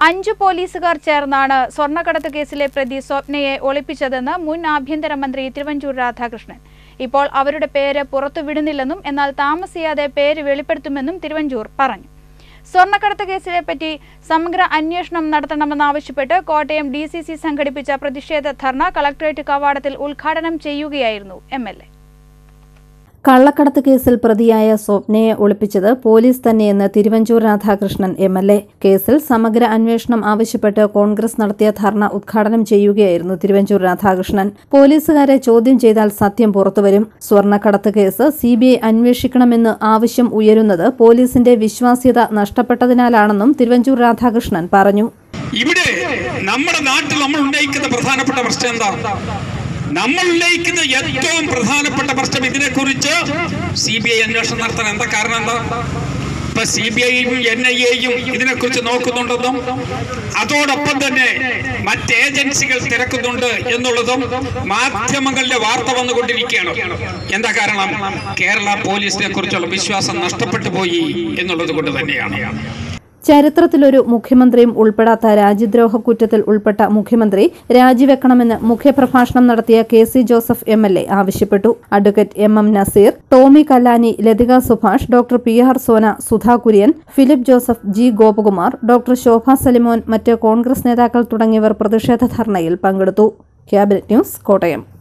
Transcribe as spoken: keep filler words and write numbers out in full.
അഞ്ചു പോലീസുകാർ ചേർന്നാണ് സ്വർണ്ണക്കടത്ത് കേസിലെ പ്രതി സ്വപ്നയെ ഒളിപ്പിച്ചതെന്ന് മുൻ ആഭ്യന്തരമന്ത്രി തിരുവഞ്ചൂർ രാധാകൃഷ്ണൻ. ഇപ്പോൾ അവരുടെ പേര് പുറത്തുവിടുന്നില്ലെന്നും എന്നാൽ താമസിയാതെ പേര് വെളിപ്പെടുത്തുമെന്നും തിരുവഞ്ചൂർ പറഞ്ഞു. സ്വർണ്ണക്കടത്ത് കേസിനെപ്പറ്റി സമഗ്ര അന്വേഷണം നടത്തണമെന്നാവശ്യപ്പെട്ട് കോട്ടയം ഡി സി സി സംഘടിപ്പിച്ച പ്രതിഷേധ ധർണ കളക്ടറേറ്റ് കവാടത്തിൽ ഉദ്ഘാടനം ചെയ്യുകയായിരുന്നു എം എൽ എ. കള്ളക്കടത്ത് കേസിൽ പ്രതിയായ സ്വപ്നയെ ഒളിപ്പിച്ചത് പോലീസ് തന്നെയെന്ന് Thiruvanchoor Radhakrishnan M L A. കേസിൽ സമഗ്ര അന്വേഷണം ആവശ്യപ്പെട്ട് കോൺഗ്രസ് നടത്തിയ ധർണ ഉദ്ഘാടനം ചെയ്യുകയായിരുന്നു തിരുവഞ്ചൂർ രാധാകൃഷ്ണൻ. പോലീസുകാരെ ചോദ്യം ചെയ്താൽ സത്യം പുറത്തുവരും. സ്വർണ്ണക്കടത്ത് കേസ് സി ബി ഐ അന്വേഷിക്കണമെന്ന് ആവശ്യം ഉയരുന്നത് പോലീസിന്റെ വിശ്വാസ്യത നഷ്ടപ്പെട്ടതിനാലാണെന്നും തിരുവഞ്ചൂർ രാധാകൃഷ്ണൻ പറഞ്ഞു. ഇവിടെ നമ്മുടെ നാട്ടിൽ നമ്മൾ ഉന്നയിക്കുന്ന പ്രധാനപ്പെട്ട പ്രശ്നം എന്താ? നമ്മൾ ഉന്നയിക്കുന്ന ഏറ്റവും പ്രധാനപ്പെട്ട പ്രശ്നം ഇതിനെക്കുറിച്ച് സി ബി ഐ അന്വേഷണം നടത്താൻ എന്താ കാരണം? എന്താ ഇപ്പൊ സി ബി ഐയും എൻ ഐ എയും ഇതിനെക്കുറിച്ച് നോക്കുന്നുണ്ടെന്നും അതോടൊപ്പം തന്നെ മറ്റ് ഏജൻസികൾ തിരക്കുന്നുണ്ട് എന്നുള്ളതും മാധ്യമങ്ങളുടെ വാർത്ത വന്നുകൊണ്ടിരിക്കുകയാണ്. എന്താ കാരണം? കേരള പോലീസിനെ കുറിച്ചുള്ള വിശ്വാസം നഷ്ടപ്പെട്ടു പോയി എന്നുള്ളത് കൊണ്ട് തന്നെയാണ്. ചരിത്രത്തിലൊരു മുഖ്യമന്ത്രിയും ഉൾപ്പെടാത്ത രാജ്യദ്രോഹ കുറ്റത്തിൽ ഉൾപ്പെട്ട മുഖ്യമന്ത്രി രാജിവെക്കണമെന്ന് മുഖ്യപ്രഭാഷണം നടത്തിയ K C Joseph M L A ആവശ്യപ്പെട്ടു. Advocate M M Naseer, Tomy Kallani, Lathika Subhash, doctor P R Sona, Sudha Kurian, Philip Joseph, G Gopakumar, doctor Shobha Salimon, മറ്റ് കോൺഗ്രസ് നേതാക്കൾ തുടങ്ങിയവർ പ്രതിഷേധ ധർണയിൽ പങ്കെടുത്തു. Cabinet news, Kottayam.